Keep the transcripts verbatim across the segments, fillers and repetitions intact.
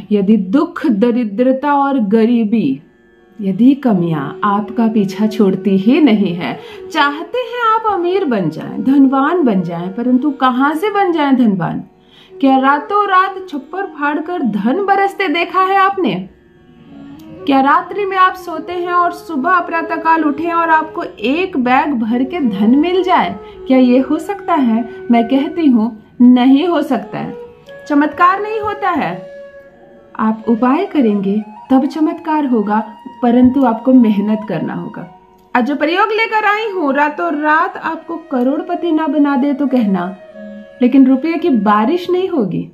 यदि दुख, दरिद्रता और गरीबी, यदि कमियां आपका पीछा छोड़ती ही नहीं है, चाहते हैं आप अमीर बन जाएं, धनवान बन जाएं, परंतु कहां से बन जाएं धनवान? क्या रातों रात छप्पर फाड़कर धन बरसते देखा है आपने? क्या रात्रि में आप सोते हैं और सुबह प्रातःकाल उठें और आपको एक बैग भर के धन मिल जाए? क्या ये हो सकता है? मैं कहती हूँ नहीं हो सकता है। चमत्कार नहीं होता है। आप उपाय करेंगे तब चमत्कार होगा, परंतु आपको मेहनत करना होगा। आज जो प्रयोग लेकर आई हूँ, रातों रात आपको करोड़पति ना बना दे तो कहना, लेकिन रुपये की बारिश नहीं होगी।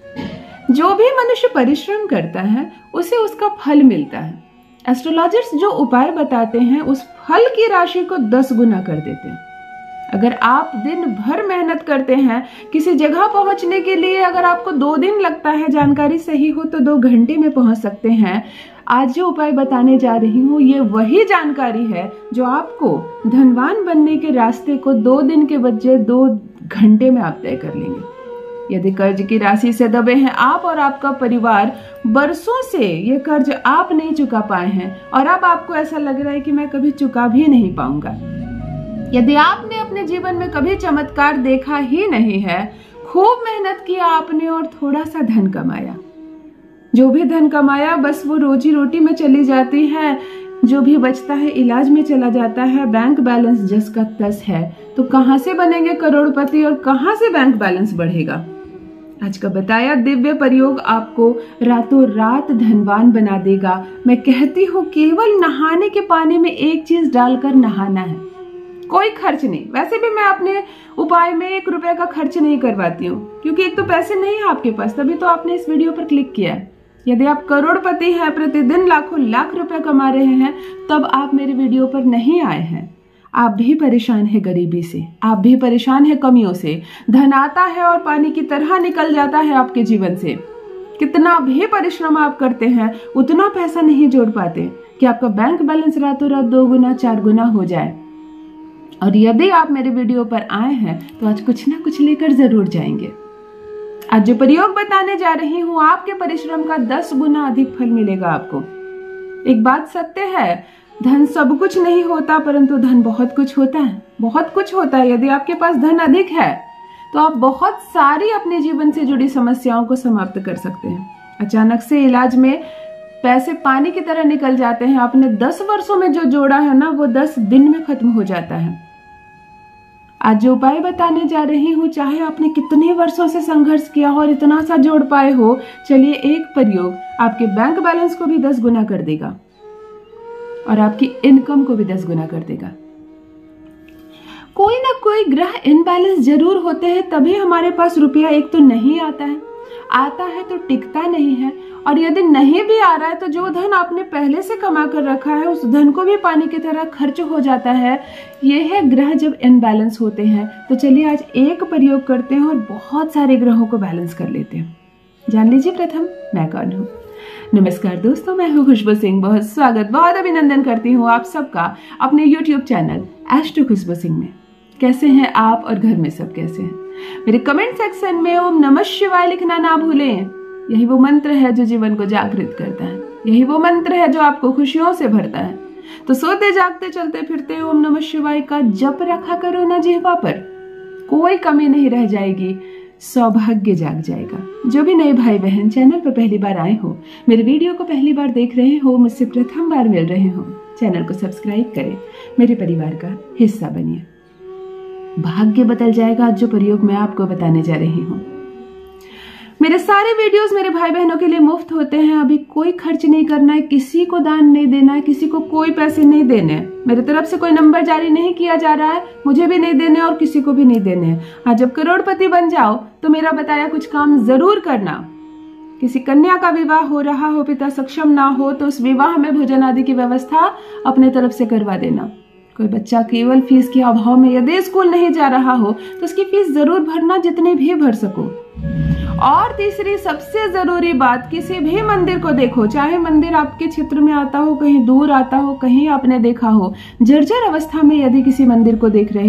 जो भी मनुष्य परिश्रम करता है उसे उसका फल मिलता है। एस्ट्रोलॉजर्स जो उपाय बताते हैं उस फल की राशि को दस गुना कर देते हैं। अगर आप दिन भर मेहनत करते हैं किसी जगह पहुंचने के लिए, अगर आपको दो दिन लगता है, जानकारी सही हो तो दो घंटे में पहुंच सकते हैं। आज जो उपाय बताने जा रही हूँ ये वही जानकारी है जो आपको धनवान बनने के रास्ते को दो दिन के बजाय दो घंटे में आप तय कर लेंगे। यदि कर्ज की राशि से दबे हैं आप और आपका परिवार, बरसों से ये कर्ज आप नहीं चुका पाए हैं और अब आपको ऐसा लग रहा है कि मैं कभी चुका भी नहीं पाऊंगा, यदि आपने अपने जीवन में कभी चमत्कार देखा ही नहीं है, खूब मेहनत किया आपने और थोड़ा सा धन कमाया, जो भी धन कमाया बस वो रोजी रोटी में चली जाती है, जो भी बचता है इलाज में चला जाता है, बैंक बैलेंस जस का तस है, तो कहां से बनेंगे करोड़पति और कहां से बैंक बैलेंस बढ़ेगा? आज का बताया दिव्य प्रयोग आपको रातों रात धनवान बना देगा। मैं कहती हूँ केवल नहाने के पानी में एक चीज डालकर नहाना है, कोई खर्च नहीं। वैसे भी मैं अपने उपाय में एक रुपए का खर्च नहीं करवाती हूँ, क्योंकि एक तो पैसे नहीं है आपके पास, तभी तो आपने इस वीडियो पर क्लिक किया है। यदि आप करोड़पति हैं, प्रतिदिन लाखों लाख रुपए कमा रहे हैं, तब आप मेरे वीडियो पर नहीं आए हैं। आप भी परेशान है गरीबी से, आप भी परेशान है कमियों से। धन आता है और पानी की तरह निकल जाता है आपके जीवन से। कितना भी परिश्रम आप करते हैं उतना पैसा नहीं जोड़ पाते कि आपका बैंक बैलेंस रातों रात दो गुना चार गुना हो जाए। और यदि आप मेरे वीडियो पर आए हैं तो आज कुछ ना कुछ लेकर जरूर जाएंगे। आज जो प्रयोग बताने जा रही हूँ आपके परिश्रम का दस गुना अधिक फल मिलेगा आपको। एक बात सत्य है, धन सब कुछ नहीं होता, परंतु धन बहुत कुछ होता है, बहुत कुछ होता है। यदि आपके पास धन अधिक है तो आप बहुत सारी अपने जीवन से जुड़ी समस्याओं को समाप्त कर सकते हैं। अचानक से इलाज में पैसे पानी की तरह निकल जाते हैं। आपने दस वर्षों में जो जोड़ा है ना, वो दस दिन में खत्म हो जाता है। आज जो उपाय बताने जा रही हूँ, चाहे आपने कितने वर्षों से संघर्ष किया हो और इतना सा जोड़ पाए हो, चलिए एक प्रयोग आपके बैंक बैलेंस को भी दस गुना कर देगा और आपकी इनकम को भी दस गुना कर देगा। कोई ना कोई ग्रह इनबैलेंस जरूर होते हैं, तभी हमारे पास रुपया एक तो नहीं आता है, आता है तो टिकता नहीं है, और यदि नहीं भी आ रहा है तो जो धन आपने पहले से कमा कर रखा है उस धन को भी पानी की तरह खर्च हो जाता है। ये है ग्रह जब इनबैलेंस होते हैं। तो चलिए आज एक प्रयोग करते हैं और बहुत सारे ग्रहों को बैलेंस कर लेते हैं। जान लीजिए प्रथम मैं कौन हूँ। नमस्कार दोस्तों, मैं हूँ खुशबू सिंह। बहुत स्वागत, बहुत अभिनंदन करती हूँ आप सबका अपने YouTube channel astro Khushboo Singh में। कैसे हैं आप और घर में सब कैसे हैं? मेरे कमेंट सेक्शन में ओम नमः शिवाय लिखना ना भूलें। यही वो मंत्र है जो जीवन को जागृत करता है, यही वो मंत्र है जो आपको खुशियों से भरता है। तो सोते जागते चलते फिरते ओम नमः शिवाय का जप रखा करो ना जिह्वा पर, कोई कमी नहीं रह जाएगी, सौभाग्य जाग जाएगा। जो भी नए भाई बहन चैनल पर पहली बार आए हो, मेरे वीडियो को पहली बार देख रहे हो, मुझसे प्रथम बार मिल रहे हो, चैनल को सब्सक्राइब करें, मेरे परिवार का हिस्सा बनिए। भाग्य बदल जाएगा जो प्रयोग मैं आपको बताने जा रही हूँ। मेरे सारे वीडियोस मेरे भाई बहनों के लिए मुफ्त होते हैं। अभी कोई खर्च नहीं करना है, किसी को दान नहीं देना है, किसी को कोई पैसे नहीं देने। मेरे तरफ से कोई नंबर जारी नहीं किया जा रहा है, मुझे भी नहीं देने और किसी को भी नहीं देने। हाँ, जब करोड़पति बन जाओ तो मेरा बताया कुछ काम जरूर करना। किसी कन्या का विवाह हो रहा हो, पिता सक्षम ना हो, तो उस विवाह में भोजन आदि की व्यवस्था अपने तरफ से करवा देना। कोई बच्चा केवल फीस के अभाव में यदि स्कूल नहीं जा रहा हो तो उसकी फीस जरूर भरना, जितने भी भर सको। और तीसरी सबसे जरूरी बात, किसी भी मंदिर को देखो, चाहे मंदिर आपके क्षेत्र में आता हो, कहीं दूर आता हो, कहीं आपने देखा हो, जर्जर अवस्था में यदि किसी मंदिर को देख रहे हो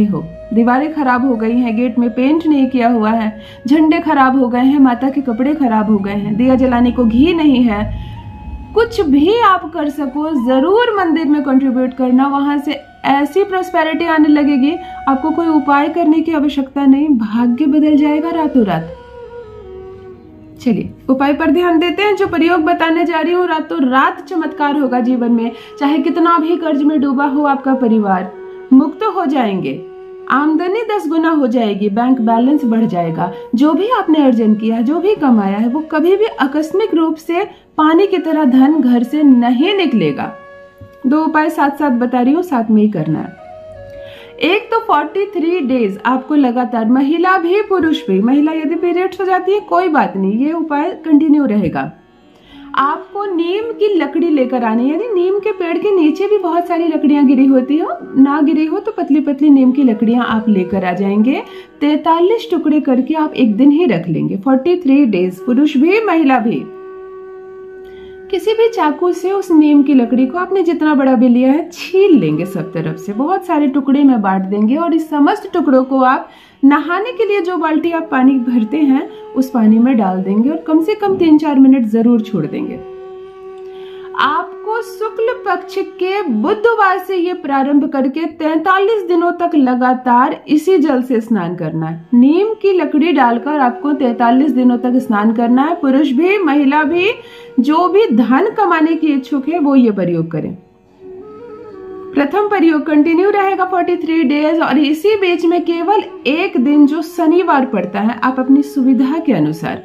दीवारें खराब हो गई हैं, गेट में पेंट नहीं किया हुआ है, झंडे खराब हो गए हैं, माता के कपड़े खराब हो गए हैं, दिया जलाने को घी नहीं है, कुछ भी आप कर सको जरूर मंदिर में कंट्रीब्यूट करना। वहां से ऐसी प्रोस्पेरिटी आने लगेगी, आपको कोई उपाय करने की आवश्यकता नहीं, भाग्य बदल जाएगा रातों रात। चलिए उपाय पर ध्यान देते हैं। जो प्रयोग बताने जा रही हूँ, रातों रात चमत्कार होगा जीवन में। चाहे कितना भी कर्ज में डूबा हो आपका परिवार, मुक्त हो जाएंगे, आमदनी दस गुना हो जाएगी, बैंक बैलेंस बढ़ जाएगा। जो भी आपने अर्जन किया, जो भी कमाया है, वो कभी भी आकस्मिक रूप से पानी की तरह धन घर से नहीं निकलेगा। दो उपाय साथ साथ बता रही हूँ, साथ में ही करना है। एक तो तैंतालीस डेज आपको लगातार, महिला भी पुरुष भी, महिला यदि पीरियड्स हो जाती है कोई बात नहीं, ये उपाय कंटिन्यू रहेगा। आपको नीम की लकड़ी लेकर आनी, यानी नीम के पेड़ के नीचे भी बहुत सारी लकड़ियां गिरी होती हो, ना गिरी हो तो पतली पतली नीम की लकड़ियां आप लेकर आ जाएंगे। तैतालीस टुकड़े करके आप एक दिन ही रख लेंगे। तैंतालीस डेज, पुरुष भी महिला भी। किसी भी चाकू से उस नीम की लकड़ी को आपने जितना बड़ा भी लिया है छील लेंगे, सब तरफ से बहुत सारे टुकड़े में बांट देंगे और इस समस्त टुकड़ों को आप नहाने के लिए जो बाल्टी आप पानी भरते हैं उस पानी में डाल देंगे और कम से कम तीन चार मिनट जरूर छोड़ देंगे। आपको शुक्ल पक्ष के बुधवार से ये प्रारंभ करके तैंतालीस दिनों तक लगातार इसी जल से स्नान करना है। नीम की लकड़ी डालकर आपको तैंतालीस दिनों तक स्नान करना है। पुरुष भी महिला भी, जो भी धन कमाने की इच्छुक है वो ये प्रयोग करें। प्रथम प्रयोग कंटिन्यू रहेगा तैंतालीस डेज और इसी बीच में केवल एक दिन जो शनिवार पड़ता है, आप अपनी सुविधा के अनुसार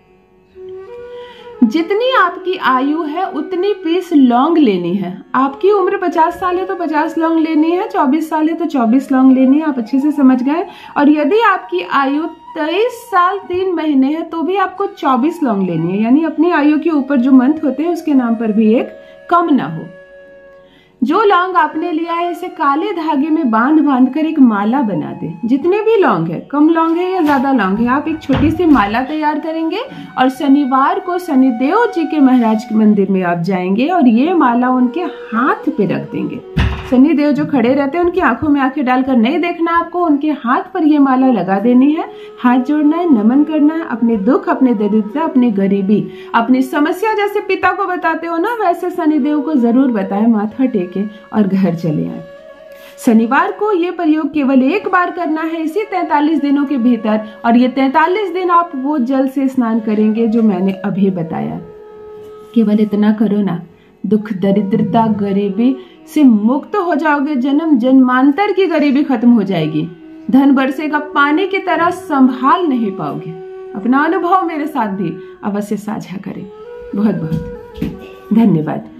जितनी आपकी आयु है उतनी पीस लौंग लेनी है। आपकी उम्र पचास साल है तो पचास लौंग लेनी है, चौबीस साल है तो चौबीस लौंग लेनी है। आप अच्छे से समझ गए। और यदि आपकी आयु तेईस साल तीन महीने है तो भी आपको चौबीस लौंग लेनी है, यानी अपनी आयु के ऊपर जो मंथ होते हैं उसके नाम पर भी एक कम ना हो। जो लौंग आपने लिया है इसे काले धागे में बांध बांध कर एक माला बना दे। जितने भी लौंग है, कम लौंग है या ज्यादा लौंग है, आप एक छोटी सी माला तैयार करेंगे और शनिवार को शनिदेव जी के महाराज के मंदिर में आप जाएंगे और ये माला उनके हाथ पे रख देंगे। शनिदेव जो खड़े रहते हैं उनकी आंखों में आंखें डालकर नहीं देखना आपको, उनके हाथ पर ये माला लगा देनी है। हाथ जोड़ना है, नमन करना है, अपने दुख, अपने दरिद्रता, अपनी गरीबी, अपनी समस्या जैसे पिता को बताते हो ना, वैसे शनिदेव को जरूर बताएं, माथा टेके और घर चले आए। शनिवार को ये प्रयोग केवल एक बार करना है इसी तैंतालीस दिनों के भीतर और ये तैंतालीस दिन आप वो जल से स्नान करेंगे जो मैंने अभी बताया। केवल इतना करो ना, दुख, दरिद्रता, गरीबी से मुक्त हो जाओगे। जन्म जन्मांतर की गरीबी खत्म हो जाएगी। धन बरसेगा पानी की तरह, संभाल नहीं पाओगे। अपना अनुभव मेरे साथ भी अवश्य साझा करें। बहुत बहुत धन्यवाद।